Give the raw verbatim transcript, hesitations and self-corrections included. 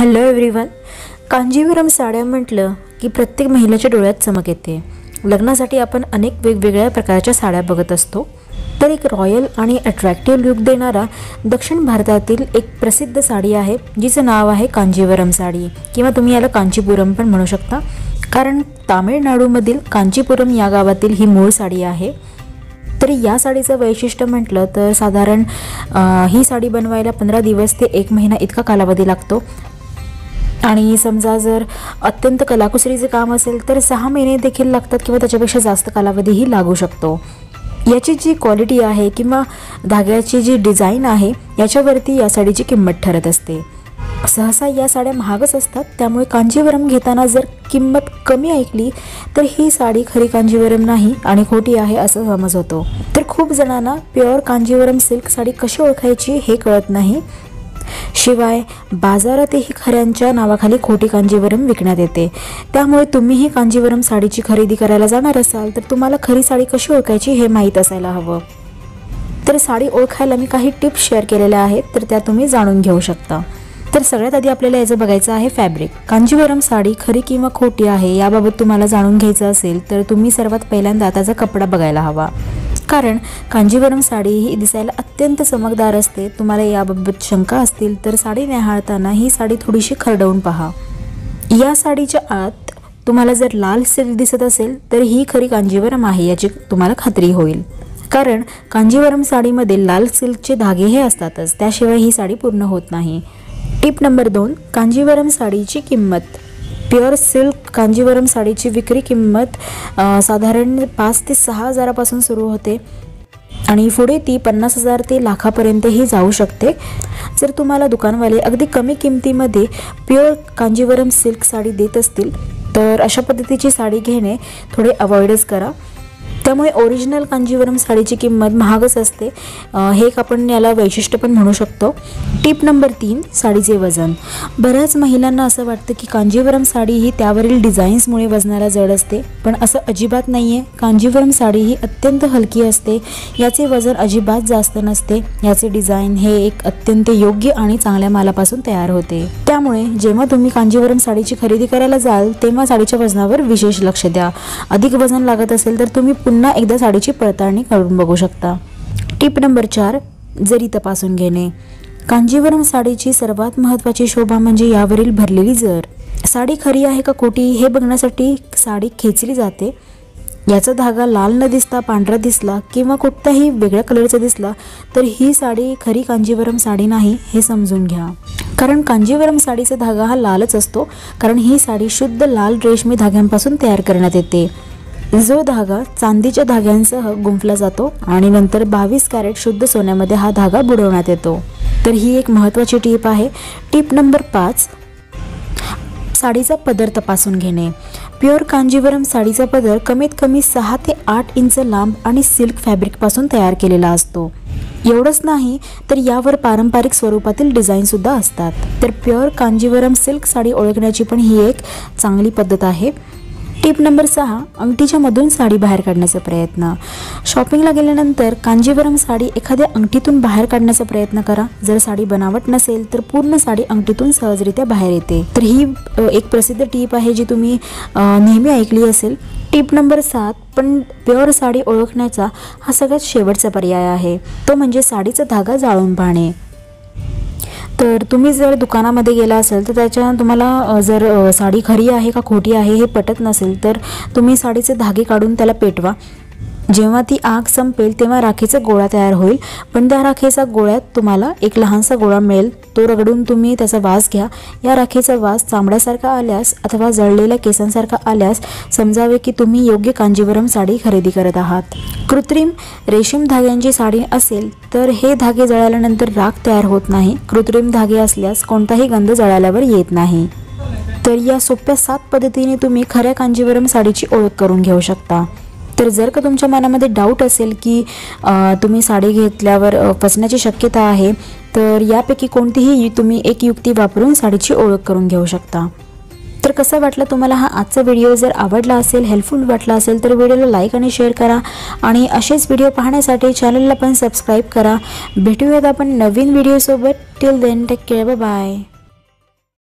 Hello everyone. Kanjeevaram साड्या म्हटलं की प्रत्येक महिलेच्या डोळ्यात चमक येते। लग्नासाठी आपण अनेक वेगवेगळ्या प्रकारच्या साड्या बघत असतो, तर एक रॉयल आणि अट्रॅक्टिव्ह लुक देणारा दक्षिण भारतातील एक प्रसिद्ध साडी आहे जिचं नाव आहे कांजीवरम साडी, किंवा तुम्ही याला कांचीपुरम पण म्हणू शकता, कारण तामिळनाडूमधील कांचीपुरम या गावातील ही मूळ साडी आहे। तर या साडीचं वैशिष्ट्य म्हटलं तर साधारण ही साडी बनवायला पंधरा दिवस ते एक महिना इतका कालावधी लागतो, आणि समजा जर अत्यंत कलाकुसरीचे काम असेल तर सहा महिने देखील लागतात किंवा त्याच्यापेक्षा जास्त कालावधीही लागू शकतो। याची जी क्वालिटी आहे किंवा धाग्याची जी डिझाईन आहे याच्यावरती या साडीची किंमत ठरत असते। सहसा या साड्या महागच असतात, त्यामुळे कांजीवरम घेताना जर किंमत कमी ऐकली तर ही साडी खरी कांजीवरम नाही आणि खोटी आहे असं समज होतो। तर खूप जणांना प्युअर कांजीवरम सिल्क साडी कशी ओळखायची हे कळत नाही, शिवाय बाजारातही खऱ्यांच्या नावाखाली खोटी कांजीवरम विकण्यात येते। त्यामुळे तुम्हीही कांजीवरम साडीची खरेदी करायला जाणार असाल तर तुम्हाला खरी साडी कशी ओळखायची हे माहीत असायला हवं। तर साडी ओळखायला मी काही टिप्स शेअर केलेल्या आहेत, तर त्या तुम्ही जाणून घेऊ शकता। तर सगळ्यात आधी आपल्याला याचं बघायचं आहे फॅब्रिक। कांजीवरम साडी खरी किंवा खोटी आहे याबाबत तुम्हाला जाणून घ्यायचं असेल तर तुम्ही सर्वात पहिल्यांदा त्याचा कपडा बघायला हवा, कारण कांजीवरम साडी ही दिसायला अत्यंत चमकदार असते। तुम्हाला याबाबत शंका असतील तर साडी न्याहाळताना ही साडी थोडीशी खरडवून पहा। या साडीच्या आत तुम्हाला जर लाल सिल्क दिसत असेल तर ही खरी कांजीवरम आहे याची तुम्हाला खात्री होईल, कारण कांजीवरम साडीमध्ये लाल सिल्कचे धागे हे असतातच, त्याशिवाय ही साडी पूर्ण होत नाही। टिप नंबर दोन, कांजीवरम साडीची किंमत। प्युअर सिल्क कांजीवरम साडीची विक्री किंमत साधारण पाच ते सहा हजारापासून सुरू होते आणि पुढे ती पन्नास हजार ते लाखापर्यंतही जाऊ शकते। जर तुम्हाला दुकानवाले अगदी कमी किमतीमध्ये प्युअर कांजीवरम सिल्क साडी देत असतील तर अशा पद्धतीची साडी घेणे थोडे अवॉइडच करा। त्यामुळे ओरिजिनल कांजीवरम साडीची किंमत महागच असते, हे एक आपण याला वैशिष्ट्य पण म्हणू शकतो। टिप नंबर तीन, साडीचे वजन। बऱ्याच महिलांना असं वाटतं की कांजीवरम साडी ही त्यावरील डिझाईन्समुळे वजनाला जड असते, पण असं अजिबात नाही आहे। कांजीवरम साडी ही अत्यंत हलकी असते, याचे वजन अजिबात जास्त नसते। याचे डिझाईन हे एक अत्यंत योग्य आणि चांगल्या मालापासून तयार होते। त्यामुळे जेव्हा तुम्ही कांजीवरम साडीची खरेदी करायला जाल तेव्हा साडीच्या वजनावर विशेष लक्ष द्या। अधिक वजन लागत असेल तर तुम्ही पुन्हा एकदा साडीची पडताळणी करून बघू शकता। टिप नंबर चार, जरी तपासून घेणे। कांजीवरम साडीची सर्वात महत्त्वाची शोभा म्हणजे यावरील भरलेली जर। साडी खरी आहे का खोटी हे बघण्यासाठी साडी खेचली जाते, याचा धागा लाल न दिसता पांढरा दिसला किंवा कोणत्याही वेगळ्या कलरचा दिसला तर ही साडी खरी कांजीवरम साडी नाही हे समजून घ्या, कारण कांजीवरम साडीचा धागा हा लालच असतो, कारण ही साडी शुद्ध लाल रेशमी धाग्यांपासून तयार करण्यात येते। जो धागा चांदीच्या धाग्यांसह गुंफला जातो आणि नंतर बावीस कॅरेट शुद्ध सोन्यामध्ये हा धागा बुडवण्यात येतो। तर ही एक महत्त्वाची टीप आहे। टीप नंबर पाच, साडीचा पदर तपासून घेणे। प्युअर कांजीवरम साडीचा पदर कमीत कमी सहा ते आठ इंच लांब आणि सिल्क फॅब्रिकपासून तयार केलेला असतो। एवढंच नाही तर यावर पारंपरिक स्वरूपातील डिझाईन सुद्धा असतात। तर प्युअर कांजीवरम सिल्क साडी ओळखण्याची पण ही एक चांगली पद्धत आहे। टिप नंबर सहा, अंगठीच्या मधून साडी बाहेर काढण्याचा प्रयत्न। शॉपिंगला गेल्यानंतर कांजीवरम साडी एखाद्या अंगठीतून बाहेर काढण्याचा प्रयत्न करा। जर साडी बनावट नसेल तर पूर्ण साडी अंगठीतून सहजरित्या बाहेर येते। तर ही एक प्रसिद्ध टीप आहे जी तुम्ही नेहमी ऐकली असेल। टिप नंबर सात, पण प्युअर साडी ओळखण्याचा हा सगळ्यात शेवटचा पर्याय आहे, तो म्हणजे साडीचा धागा जाळून पाहणे। तर तुम्ही जर दुकानामध्ये गेला असेल तर त्याच्या तुम्हाला जर साडी खरी आहे का खोटी आहे हे पटत नसेल तर तुम्ही साडीचे धागे काढून त्याला पेटवा। जेव्हा ती आग संपेल तेव्हा राखीचा गोळा तयार होईल, पण त्या राखेचा गोळ्यात तुम्हाला एक लहानसा गोळा मिळेल, तो रगडून तुम्ही त्याचा वास घ्या। या राखेचा वास चांबड्यासारखा आल्यास अथवा जळलेल्या केसांसारखा आल्यास समजावे की तुम्ही योग्य कांजीवरम साडी खरेदी करत आहात। कृत्रिम रेशीम धाग्यांची साडी असेल तर हे धागे जळाल्यानंतर राख तयार होत नाही। कृत्रिम धागे असल्यास कोणताही गंध जळाल्यावर येत नाही। तर या सोप्या सात पद्धतीने तुम्ही खऱ्या कांजीवरम साडीची ओळख करून घेऊ शकता। तर जर का तुमच्या मनामध्ये डाऊट असेल की तुम्ही साडी घेतल्यावर फसण्याची शक्यता आहे तर यापैकी कोणतीही तुम्ही एक युक्ती वापरून साडीची ओळख करून घेऊ शकता। तर कसा वाटला तुम्हाला हा आजचा व्हिडिओ? जर आवडला असेल, हेल्पफुल वाटला असेल तर व्हिडिओला लाईक आणि शेअर करा, आणि असेच व्हिडिओ पाहण्यासाठी चॅनलला पण सबस्क्राईब करा। भेटूयात आपण नवीन व्हिडिओसोबत। Till then take care, bye bye.